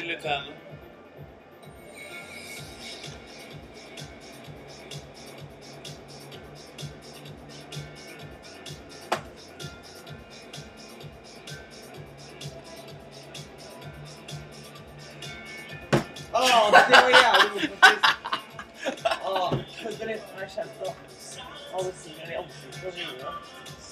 militären. Ja, det var jävligt faktiskt. Ja, för berätta när jag känt då. Ja, det ser i ansiktet och så vidare.